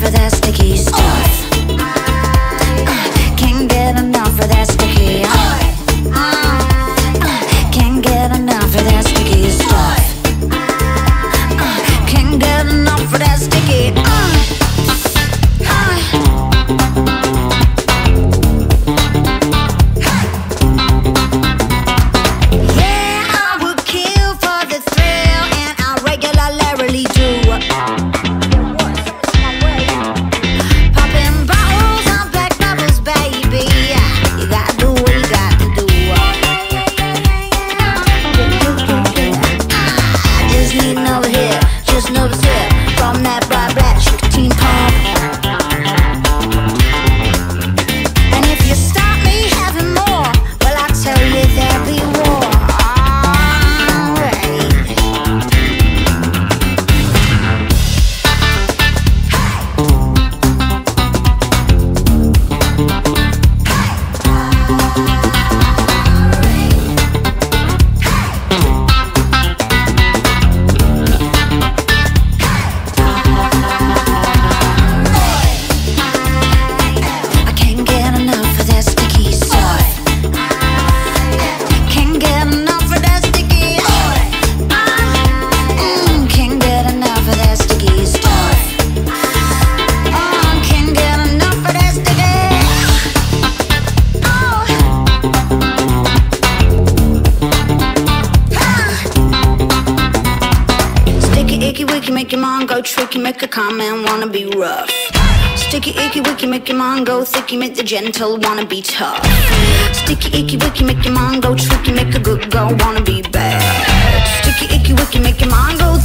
of that sticky stuff. Can't get enough of that sticky. Can't get enough of that sticky stuff. Can't get enough of that sticky. Yeah, I would kill for the thrill, and I regularly do. Popping bottles on black bubbles, baby. You gotta do what you got to do. I just need another hit, just another sip from that bright black nicotine pump. And if you stop me having more, well, I tell you there'll be war. I can't get enough of that sticky stuff. Can't get enough of that sticky. Can't get enough of that sticky stuff. Can't get enough of that sticky. Sticky, icky, wicky, make your mind go tricky, make a comment wanna be rough. Sticky, icky, wicky, make your mind go thicky, make the gentle wanna be tough. Sticky, icky, wicky, make your mind go tricky, make a good girl wanna be bad. Sticky, icky, wicky, make your mind go